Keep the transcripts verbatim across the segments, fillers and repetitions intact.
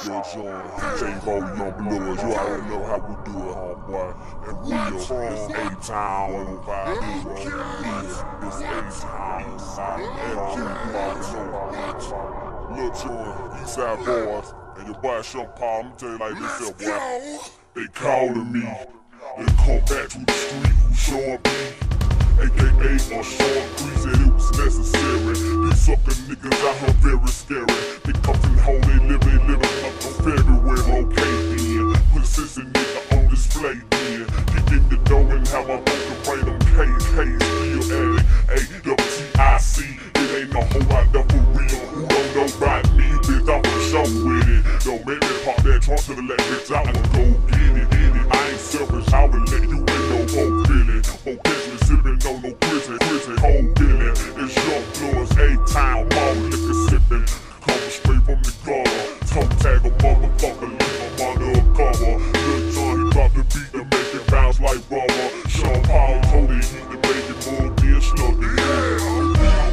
your joint. J four young bloods, you already know how we do it, homeboy. And we are from A-Town, one oh five, this A-Town, South L, you already know. Lil' Joy, Eastside Boys, and your boy Sean Paul, I'ma tell you like this here, boy. They calling me, they come back to the street, who showing me, A K A on short three, said it was necessary. These sucker niggas out here very scary. They cuffin' home, they live, they livin' up on February, okay then. Put a sissy nigga on display then. Get in the door and have my fucking brain on K K, still at it. A W T I C, it ain't no hoe out there for real. Who don't know about me, bitch, I'm for show with it. Don't make me pop that trunk to the left, bitch, I wanna go get it, get it. I ain't selfish, I would let you in no whole feeling. Won't catch me sippin', no, no prison, prison, whole feeling. It's young bloods, A-Town, mall liquor sippin'. Coming straight from the gutter. Toe tag a motherfucker, leave him under a cover. Lil' John, he bout to beat and make it bounce like rubber. Sean Paul told him he can make it more than sluggy. Yeah.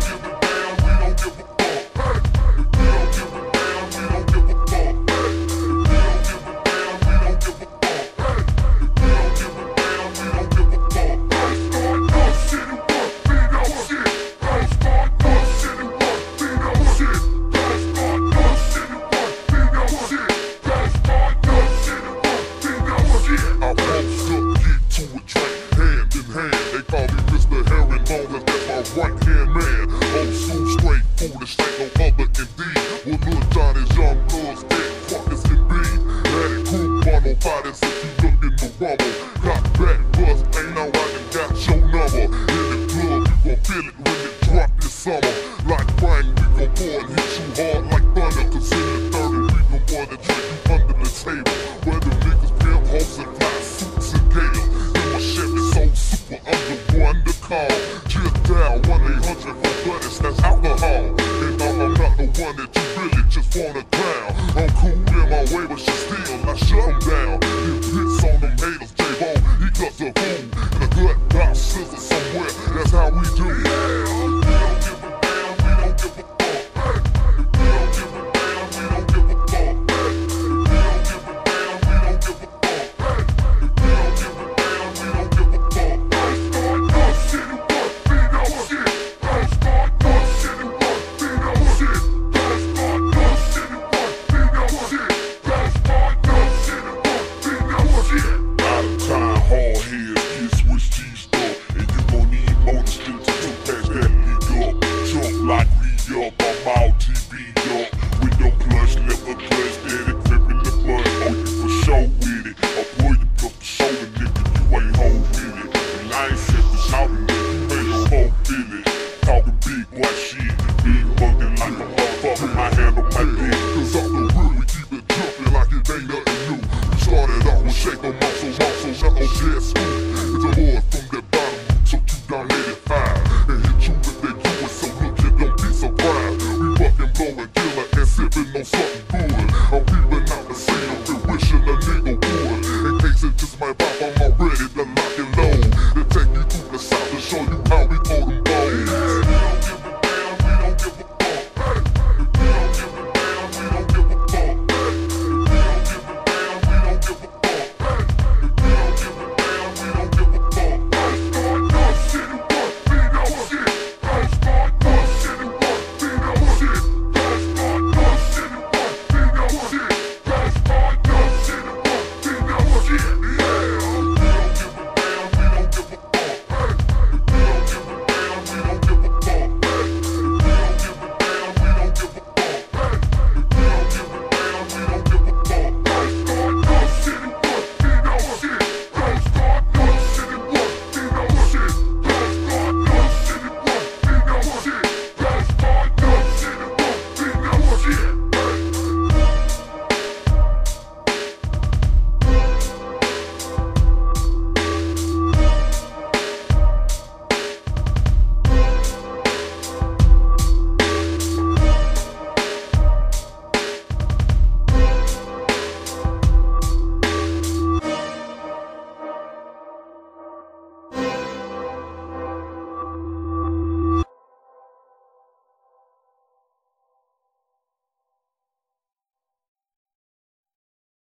Right hand man, old school straight foolish, ain't no other indeed. Well, Lil John is young bloods, dead fuckers can be. Had it cool, one oh five, that's if you look in the rumble. Got back bust, ain't no I done got your number. In the club, you gon' feel it when it drop this summer. Like Frank, we gon' pour and hit you hard like thunder. Cause in the thirty, we gon' pour the drink you under the table. Where the niggas pimp hoes and fly suits and gators. In my Chevy so super, I'm the one to call. Just dial one eight hundred for buttons, that's how